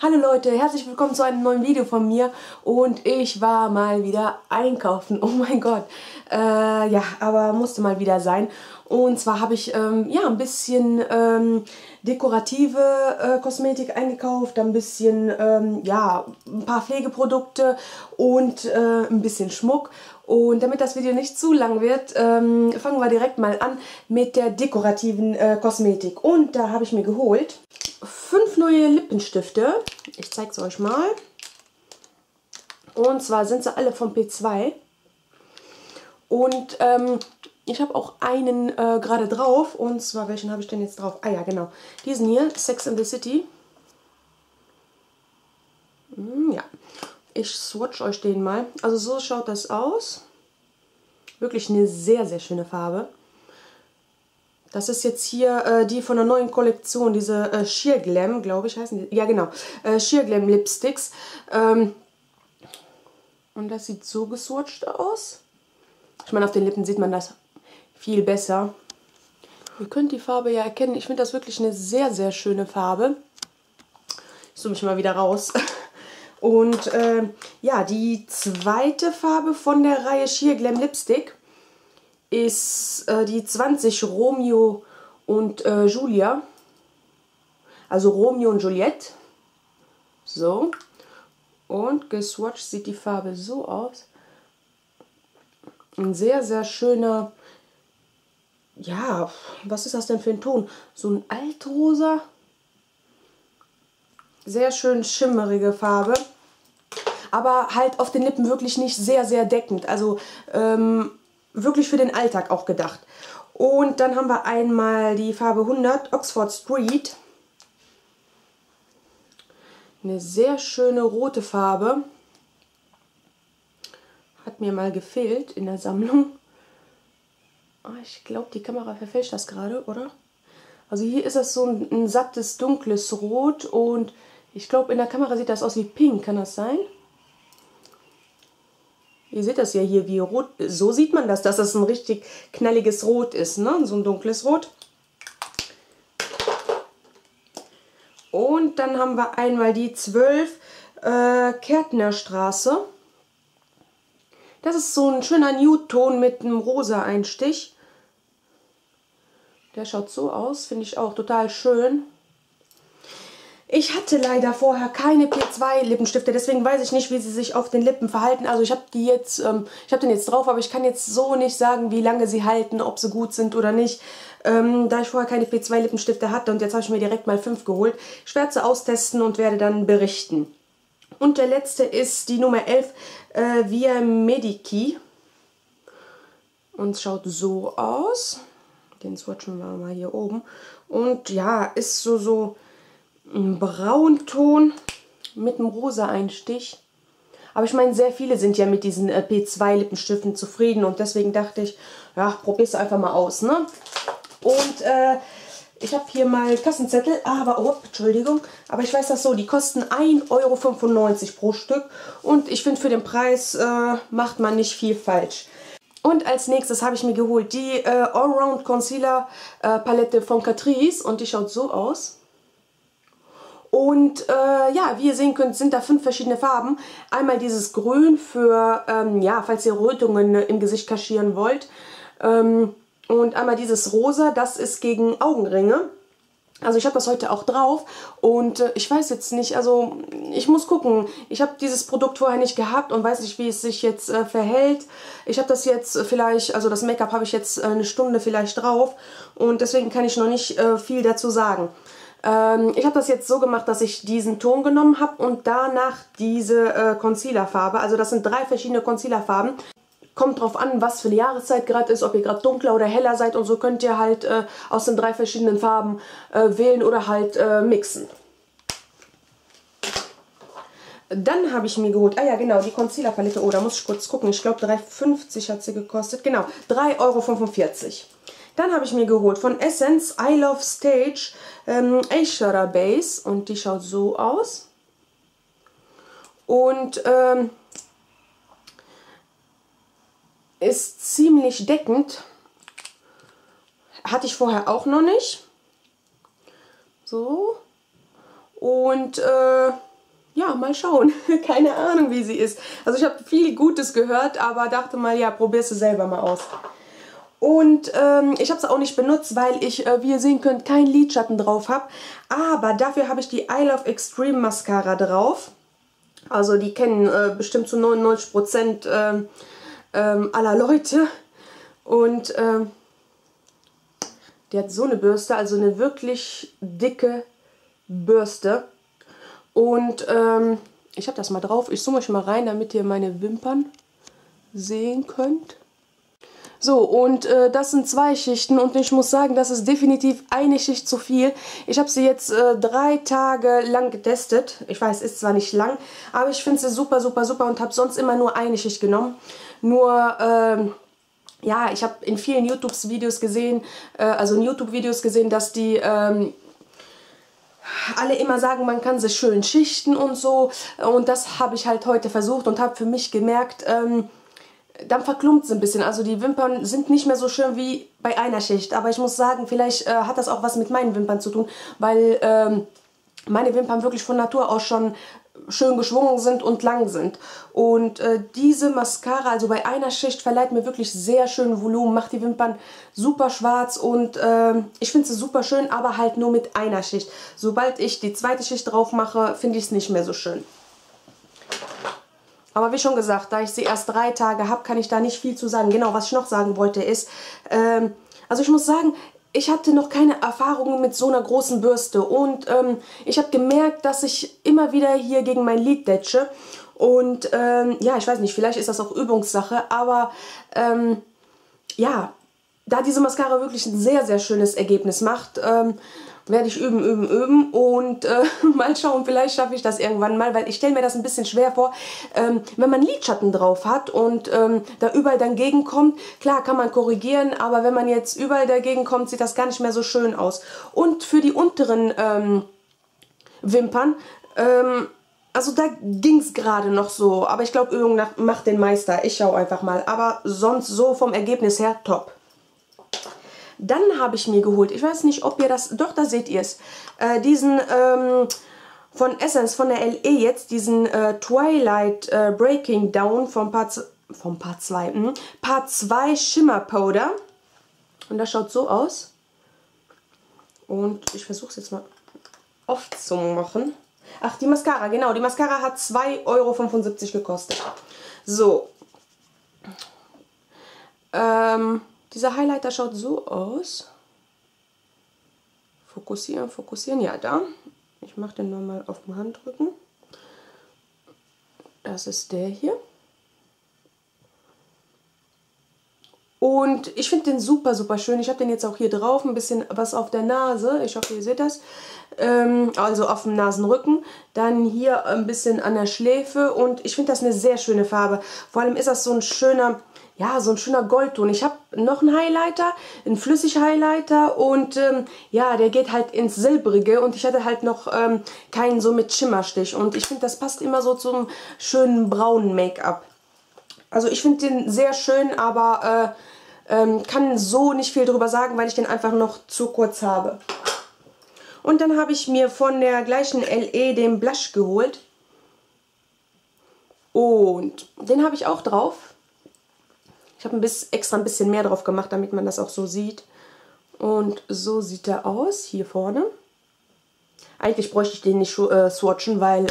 Hallo Leute, herzlich willkommen zu einem neuen Video von mir und ich war mal wieder einkaufen. Oh mein Gott, ja, aber musste mal wieder sein. Und zwar habe ich ja ein bisschen dekorative Kosmetik eingekauft, ein bisschen ja ein paar Pflegeprodukte und ein bisschen Schmuck. Und damit das Video nicht zu lang wird, fangen wir direkt mal an mit der dekorativen Kosmetik. Und da habe ich mir geholt 5 neue Lippenstifte. Ich zeige es euch mal. Und zwar sind sie alle von P2. Und ich habe auch einen gerade drauf. Und zwar, welchen habe ich denn jetzt drauf? Ah ja, genau. Diesen hier, Sex and the City. Ja. Ich swatch euch den mal. Also so schaut das aus. Wirklich eine sehr, sehr schöne Farbe. Das ist jetzt hier die von der neuen Kollektion, diese Sheer Glam, glaube ich, heißen die. Ja, genau. Sheer Glam Lipsticks. Und das sieht so geswatcht aus. Ich meine, auf den Lippen sieht man das viel besser. Ihr könnt die Farbe ja erkennen. Ich finde das wirklich eine sehr, sehr schöne Farbe. Ich zoome mich mal wieder raus. Und ja, die zweite Farbe von der Reihe Sheer Glam Lipstick ist die 20 Romeo und Julia. Also Romeo und Juliette. So. Und geswatcht sieht die Farbe so aus. Ein sehr, sehr schöner, ja, was ist das denn für ein Ton? So ein Altrosa. Sehr schön schimmerige Farbe. Aber halt auf den Lippen wirklich nicht sehr, sehr deckend. Also wirklich für den Alltag auch gedacht. Und dann haben wir einmal die Farbe 100 Oxford Street. Eine sehr schöne rote Farbe. Hat mir mal gefehlt in der Sammlung. Ich glaube, die Kamera verfälscht das gerade, oder? Also hier ist das so ein sattes, dunkles Rot. Und ich glaube, in der Kamera sieht das aus wie pink. Kann das sein? Ihr seht das ja hier, wie rot. So sieht man das, dass das ein richtig knalliges Rot ist, ne? So ein dunkles Rot. Und dann haben wir einmal die 12 Kärtnerstraße. Das ist so ein schöner Nude-Ton mit einem rosa Einstich. Der schaut so aus, finde ich auch total schön. Ich hatte leider vorher keine P2 Lippenstifte, deswegen weiß ich nicht, wie sie sich auf den Lippen verhalten. Also ich habe die jetzt, ich habe den jetzt drauf, aber ich kann jetzt so nicht sagen, wie lange sie halten, ob sie gut sind oder nicht. Da ich vorher keine P2 Lippenstifte hatte und jetzt habe ich mir direkt mal 5 geholt. Ich werde sie austesten und werde dann berichten. Und der letzte ist die Nummer 11 Via Medici. Und es schaut so aus. Den swatchen wir mal hier oben. Und ja, ist so ein Braunton mit einem rosa Einstich. Aber ich meine, sehr viele sind ja mit diesen P2 Lippenstiften zufrieden und deswegen dachte ich, ja, probier's einfach mal aus, ne? Und ich habe hier mal Kassenzettel, aber, oh, Entschuldigung, aber ich weiß das so, die kosten 1,95 € pro Stück und ich finde, für den Preis macht man nicht viel falsch. Und als nächstes habe ich mir geholt die Allround Concealer Palette von Catrice und die schaut so aus. Und ja, wie ihr sehen könnt, sind da 5 verschiedene Farben. Einmal dieses Grün für, ja, falls ihr Rötungen im Gesicht kaschieren wollt. Und einmal dieses Rosa, das ist gegen Augenringe. Also ich habe das heute auch drauf und ich weiß jetzt nicht, also ich muss gucken. Ich habe dieses Produkt vorher nicht gehabt und weiß nicht, wie es sich jetzt verhält. Ich habe das jetzt vielleicht, also das Make-up habe ich jetzt eine Stunde vielleicht drauf und deswegen kann ich noch nicht viel dazu sagen. Ich habe das jetzt so gemacht, dass ich diesen Ton genommen habe und danach diese Concealer-Farbe. Also das sind 3 verschiedene Concealer-Farben. Kommt drauf an, was für eine Jahreszeit gerade ist, ob ihr gerade dunkler oder heller seid und so könnt ihr halt aus den 3 verschiedenen Farben wählen oder halt mixen. Dann habe ich mir geholt, ah ja genau, die Concealer-Palette, oh da muss ich kurz gucken, ich glaube 3,50 hat sie gekostet, genau, 3,45 €. Dann habe ich mir geholt von Essence I Love Stage Eyeshadow Base und die schaut so aus. Und ist ziemlich deckend. Hatte ich vorher auch noch nicht. So. Und ja, mal schauen. Keine Ahnung, wie sie ist. Also ich habe viel Gutes gehört, aber dachte mal, ja, probierst du selber mal aus. Und ich habe es auch nicht benutzt, weil ich, wie ihr sehen könnt, keinen Lidschatten drauf habe. Aber dafür habe ich die I Love Extreme Mascara drauf. Also die kennen bestimmt zu 99% aller Leute. Und die hat so eine Bürste, also eine wirklich dicke Bürste. Und ich habe das mal drauf. Ich zoome euch mal rein, damit ihr meine Wimpern sehen könnt. So, und das sind 2 Schichten und ich muss sagen, das ist definitiv eine Schicht zu viel. Ich habe sie jetzt 3 Tage lang getestet. Ich weiß, ist zwar nicht lang, aber ich finde sie super, super, super und habe sonst immer nur eine Schicht genommen. Nur, ja, ich habe in vielen YouTube-Videos gesehen, dass die alle immer sagen, man kann sie schön schichten und so. Und das habe ich halt heute versucht und habe für mich gemerkt, dann verklumpt es ein bisschen. Also die Wimpern sind nicht mehr so schön wie bei einer Schicht. Aber ich muss sagen, vielleicht hat das auch was mit meinen Wimpern zu tun, weil meine Wimpern wirklich von Natur aus schon schön geschwungen sind und lang sind. Und diese Mascara, also bei einer Schicht, verleiht mir wirklich sehr schön Volumen, macht die Wimpern super schwarz und ich finde sie super schön, aber halt nur mit einer Schicht. Sobald ich die zweite Schicht drauf mache, finde ich es nicht mehr so schön. Aber wie schon gesagt, da ich sie erst 3 Tage habe, kann ich da nicht viel zu sagen. Genau, was ich noch sagen wollte ist, also ich muss sagen, ich hatte noch keine Erfahrungen mit so einer großen Bürste. Und ich habe gemerkt, dass ich immer wieder hier gegen mein Lid tätsche. Und ja, ich weiß nicht, vielleicht ist das auch Übungssache, aber ja, da diese Mascara wirklich ein sehr, sehr schönes Ergebnis macht, werde ich üben, üben, üben und mal schauen, vielleicht schaffe ich das irgendwann mal, weil ich stelle mir das ein bisschen schwer vor, wenn man Lidschatten drauf hat und da überall dagegen kommt, klar kann man korrigieren, aber wenn man jetzt überall dagegen kommt, sieht das gar nicht mehr so schön aus. Und für die unteren Wimpern, also da ging es gerade noch so, aber ich glaube, Übung macht den Meister, ich schaue einfach mal, aber sonst so vom Ergebnis her top. Dann habe ich mir geholt, ich weiß nicht, ob ihr das, doch, da seht ihr es, diesen von Essence, von der LE jetzt, diesen Twilight Breaking Down vom Part 2 Shimmer Powder. Und das schaut so aus. Und ich versuche es jetzt mal aufzumachen. Ach, die Mascara, genau, die Mascara hat 2,75 € gekostet. So. Dieser Highlighter schaut so aus. Fokussieren, fokussieren. Ja, da. Ich mache den nochmal auf dem Handrücken. Das ist der hier. Und ich finde den super, super schön. Ich habe den jetzt auch hier drauf. Ein bisschen was auf der Nase. Ich hoffe, ihr seht das. Also auf dem Nasenrücken. Dann hier ein bisschen an der Schläfe. Und ich finde das eine sehr schöne Farbe. Vor allem ist das so ein schöner... Ja, so ein schöner Goldton. Ich habe noch einen Highlighter, einen Flüssig-Highlighter und ja, der geht halt ins Silbrige und ich hatte halt noch keinen so mit Schimmerstich und ich finde, das passt immer so zum schönen braunen Make-up. Also ich finde den sehr schön, aber kann so nicht viel drüber sagen, weil ich den einfach noch zu kurz habe. Und dann habe ich mir von der gleichen LE den Blush geholt und den habe ich auch drauf. Ich habe extra ein bisschen mehr drauf gemacht, damit man das auch so sieht. Und so sieht er aus, hier vorne. Eigentlich bräuchte ich den nicht swatchen, weil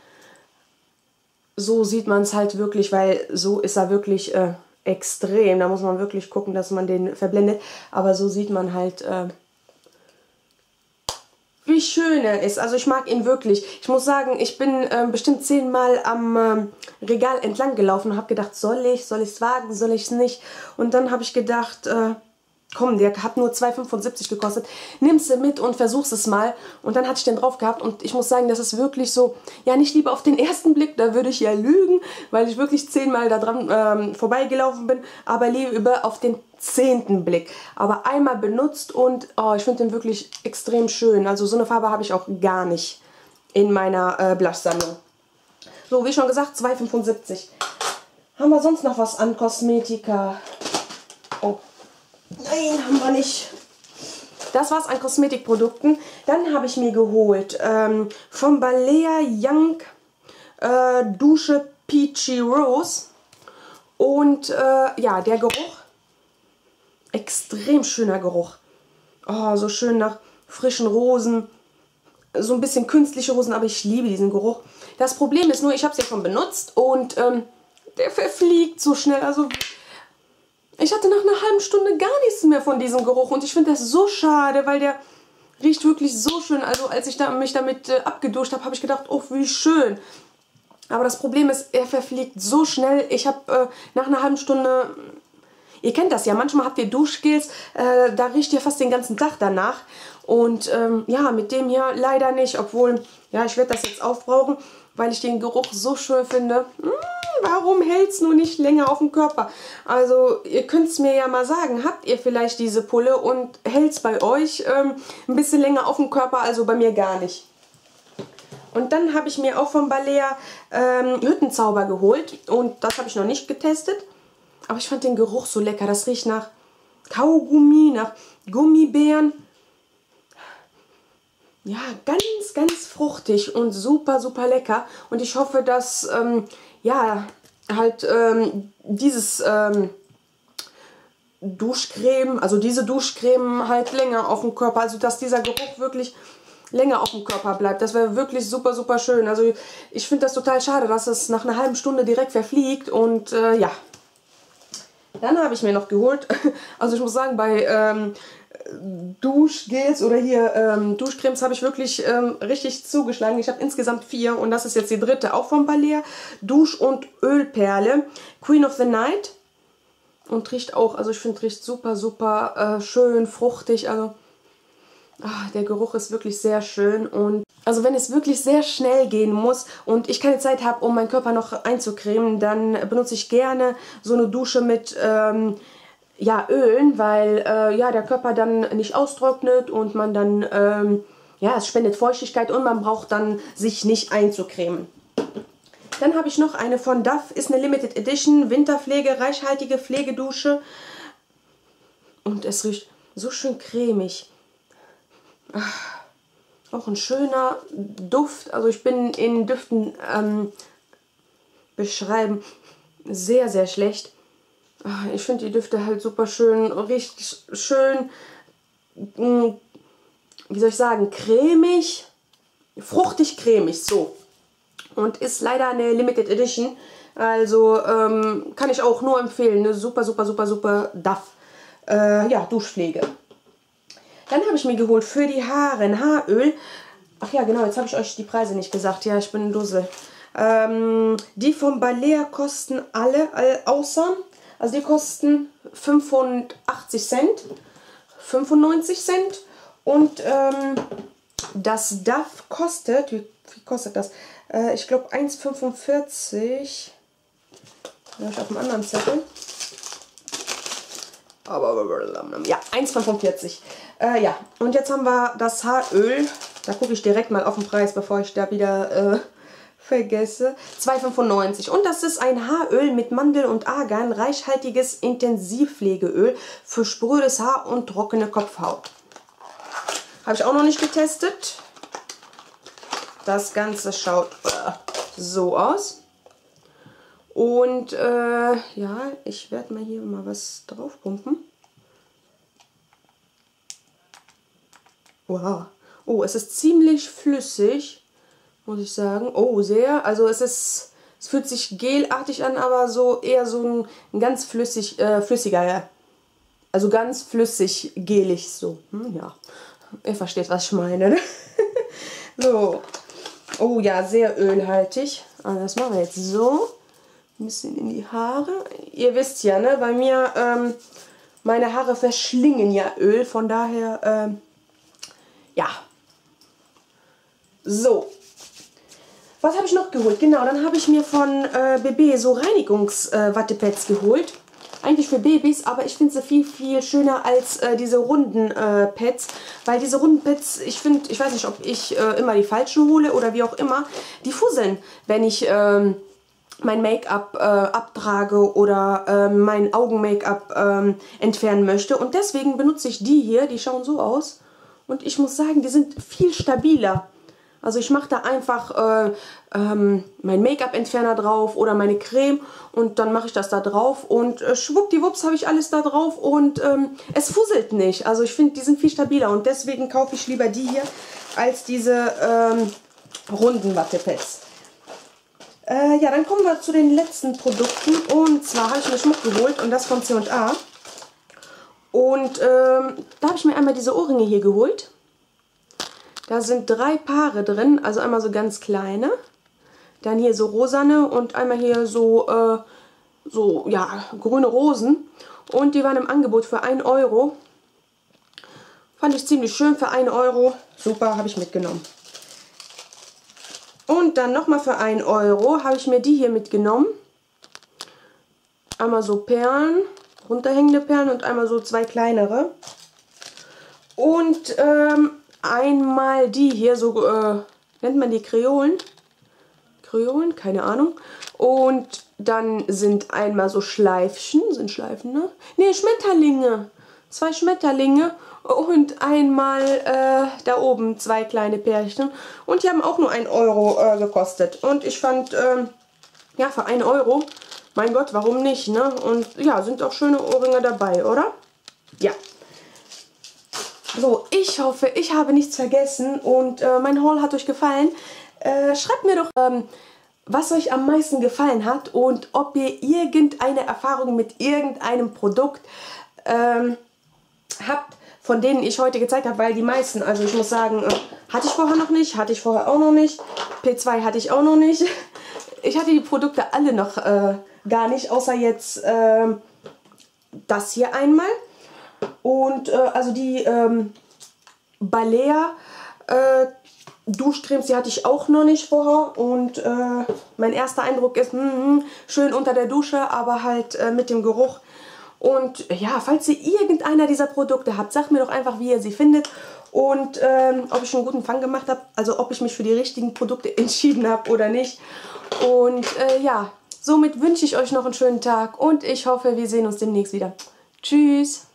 so sieht man es halt wirklich, weil so ist er wirklich extrem. Da muss man wirklich gucken, dass man den verblendet. Aber so sieht man halt, wie schön er ist. Also ich mag ihn wirklich. Ich muss sagen, ich bin bestimmt 10-mal am Regal entlang gelaufen und habe gedacht, soll ich es wagen, soll ich es nicht? Und dann habe ich gedacht, komm, der hat nur 2,75 € gekostet. Nimm's mit und versuch's es mal. Und dann hatte ich den drauf gehabt und ich muss sagen, das ist wirklich so, ja, nicht lieber auf den ersten Blick, da würde ich ja lügen, weil ich wirklich 10-mal da dran vorbeigelaufen bin, aber lieber auf den 10. Blick. Aber einmal benutzt und oh, ich finde den wirklich extrem schön. Also so eine Farbe habe ich auch gar nicht in meiner Blush-Sammlung. So, wie schon gesagt, 2,75 €. Haben wir sonst noch was an Kosmetika? Oh. Nein, haben wir nicht. Das war's an Kosmetikprodukten. Dann habe ich mir geholt vom Balea Young Dusche Peachy Rose. Und ja, der Geruch, extrem schöner Geruch. Oh, so schön nach frischen Rosen, so ein bisschen künstliche Rosen, aber ich liebe diesen Geruch. Das Problem ist nur, ich habe es ja schon benutzt und der verfliegt so schnell. Also ich hatte nach einer halben Stunde gar nichts mehr von diesem Geruch und ich finde das so schade, weil der riecht wirklich so schön. Also als ich mich damit abgeduscht habe, habe ich gedacht, oh, wie schön. Aber das Problem ist, er verfliegt so schnell. Ich habe nach einer halben Stunde, ihr kennt das ja, manchmal habt ihr Duschgels, da riecht ihr fast den ganzen Tag danach. Und ja, mit dem hier leider nicht, obwohl, ja, ich werde das jetzt aufbrauchen, weil ich den Geruch so schön finde. Warum hält es nur nicht länger auf dem Körper? Also ihr könnt es mir ja mal sagen, habt ihr vielleicht diese Pulle und hält es bei euch ein bisschen länger auf dem Körper, also bei mir gar nicht. Und dann habe ich mir auch von Balea Hüttenzauber geholt und das habe ich noch nicht getestet. Aber ich fand den Geruch so lecker, das riecht nach Kaugummi, nach Gummibären. Ja, ganz, ganz fruchtig und super, super lecker. Und ich hoffe, dass, ja, halt dieses Duschcreme, also diese Duschcreme halt länger auf dem Körper, also dass dieser Geruch wirklich länger auf dem Körper bleibt. Das wäre wirklich super, super schön. Also ich finde das total schade, dass es nach einer halben Stunde direkt verfliegt. Und ja, dann habe ich mir noch geholt, also ich muss sagen, bei Duschgels oder hier Duschcremes habe ich wirklich richtig zugeschlagen. Ich habe insgesamt 4 und das ist jetzt die dritte, auch von Balea. Dusch- und Ölperle, Queen of the Night. Und riecht auch, also ich finde, riecht super, super schön, fruchtig. Also der Geruch ist wirklich sehr schön. Und also wenn es wirklich sehr schnell gehen muss und ich keine Zeit habe, um meinen Körper noch einzucremen, dann benutze ich gerne so eine Dusche mit ja, Ölen, weil ja, der Körper dann nicht austrocknet und man dann, ja, es spendet Feuchtigkeit und man braucht dann sich nicht einzucremen. Dann habe ich noch eine von Dove, ist eine Limited Edition, Winterpflege, reichhaltige Pflegedusche. Und es riecht so schön cremig. Auch ein schöner Duft, also ich bin in Düften beschreiben sehr, sehr schlecht. Ich finde die Düfte halt super schön, richtig schön, wie soll ich sagen, cremig, fruchtig cremig, so. Und ist leider eine Limited Edition, also kann ich auch nur empfehlen, eine super, super, super, super Dove, ja, Duschpflege. Dann habe ich mir geholt für die Haare ein Haaröl. Ach ja, genau, jetzt habe ich euch die Preise nicht gesagt, ja, ich bin ein Dussel. Die von Balea kosten alle außer... Also die kosten 85 Cent, 95 Cent und das Dove kostet, wie kostet das? Ich glaube 1,45. Ja, ich auf dem anderen Zettel. Ja, 1,45. Ja, und jetzt haben wir das Haaröl. Da gucke ich direkt mal auf den Preis, bevor ich da wieder... vergesse. 2,95 und das ist ein Haaröl mit Mandel und Argan, reichhaltiges Intensivpflegeöl für sprödes Haar und trockene Kopfhaut. Habe ich auch noch nicht getestet. Das Ganze schaut so aus. Und ja, ich werde mal hier mal was drauf pumpen. Wow. Oh, es ist ziemlich flüssig. Muss ich sagen. Oh, sehr. Also es fühlt sich gelartig an, aber so eher so ein ganz flüssiger, also ganz flüssig, gelig so. Ja, ihr versteht, was ich meine. So. Oh ja, sehr ölhaltig. Also das machen wir jetzt so. Ein bisschen in die Haare. Ihr wisst ja, ne, bei mir, meine Haare verschlingen ja Öl, von daher, ja. So. Was habe ich noch geholt? Genau, dann habe ich mir von BB so Reinigungswattepads geholt. Eigentlich für Babys, aber ich finde sie viel, viel schöner als diese runden Pads. Weil diese runden Pads, ich finde, ich weiß nicht, ob ich immer die falschen hole oder wie auch immer, die fusseln, wenn ich mein Make-up abtrage oder mein Augen-Make-up entfernen möchte. Und deswegen benutze ich die hier, die schauen so aus. Und ich muss sagen, die sind viel stabiler. Also ich mache da einfach mein Make-up-Entferner drauf oder meine Creme und dann mache ich das da drauf und schwuppdiwupps habe ich alles da drauf und es fusselt nicht. Also ich finde, die sind viel stabiler und deswegen kaufe ich lieber die hier als diese runden Wattepads. Ja, dann kommen wir zu den letzten Produkten und zwar habe ich mir Schmuck geholt und das von C&A. Und da habe ich mir einmal diese Ohrringe hier geholt. Da sind 3 Paare drin, also einmal so ganz kleine, dann hier so rosane und einmal hier so, ja, grüne Rosen. Und die waren im Angebot für 1 Euro. Fand ich ziemlich schön für 1 Euro. Super, habe ich mitgenommen. Und dann nochmal für 1 Euro habe ich mir die hier mitgenommen. Einmal so Perlen, runterhängende Perlen und einmal so 2 kleinere. Und einmal die hier, so nennt man die Kreolen. Kreolen, keine Ahnung. Und dann sind einmal so Schleifchen, sind Schleifen, ne? Ne, Schmetterlinge. 2 Schmetterlinge und einmal da oben 2 kleine Pärchen. Und die haben auch nur 1 Euro gekostet. Und ich fand, ja, für 1 Euro, mein Gott, warum nicht, ne? Und ja, sind auch schöne Ohrringe dabei, oder? Ja. So, ich hoffe, ich habe nichts vergessen und mein Haul hat euch gefallen. Schreibt mir doch, was euch am meisten gefallen hat und ob ihr irgendeine Erfahrung mit irgendeinem Produkt habt, von denen ich heute gezeigt habe, weil die meisten, also ich muss sagen, hatte ich vorher noch nicht, hatte ich vorher auch noch nicht, P2 hatte ich auch noch nicht. Ich hatte die Produkte alle noch gar nicht, außer jetzt das hier einmal. Und also die Balea Duschcremes, die hatte ich auch noch nicht vorher. Und mein erster Eindruck ist, schön unter der Dusche, aber halt mit dem Geruch. Und ja, falls ihr irgendeiner dieser Produkte habt, sagt mir doch einfach, wie ihr sie findet. Und ob ich einen guten Fang gemacht habe, also ob ich mich für die richtigen Produkte entschieden habe oder nicht. Und ja, somit wünsche ich euch noch einen schönen Tag und ich hoffe, wir sehen uns demnächst wieder. Tschüss!